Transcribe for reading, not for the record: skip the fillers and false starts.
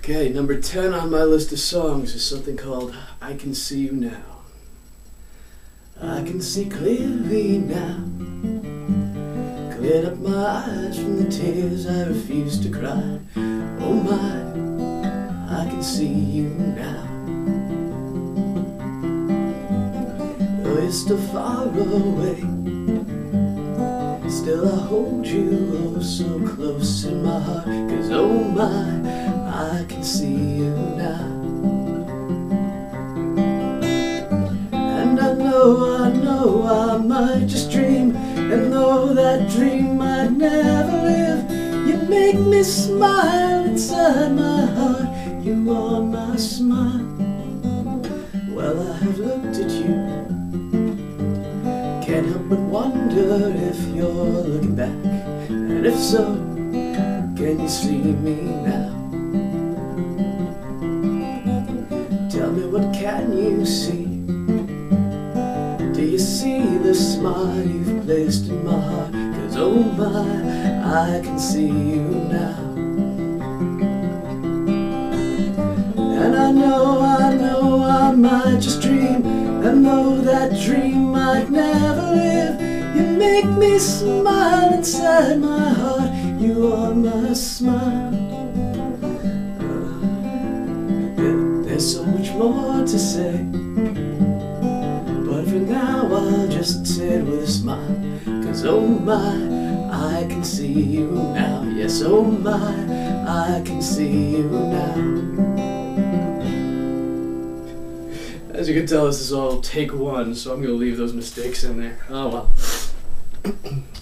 Okay, number 10 on my list of songs is something called I Can See You Now. I can see clearly now, cleared up my eyes from the tears I refused to cry. Oh my, I can see you now. Though you're still far away, still I hold you oh so close in my heart. 'Cause oh my, I can see you now. And I know I might just dream, and though that dream might never live, you make me smile inside my heart. You are my smile. Well, I have looked at you, can't help but wonder if you're looking back. And if so, can you see me now? Tell me, what can you see? Do you see the smile you've placed in my heart? 'Cause oh my, I can see you now. And I know I might just dream, and though that dream might never live, you make me smile inside my heart. You are my smile. There's so much more to say, but for now I'll just say it with a smile. 'Cause oh my, I can see you now. Yes, oh my, I can see you now. As you can tell, this is all take one, so I'm going to leave those mistakes in there. Oh well.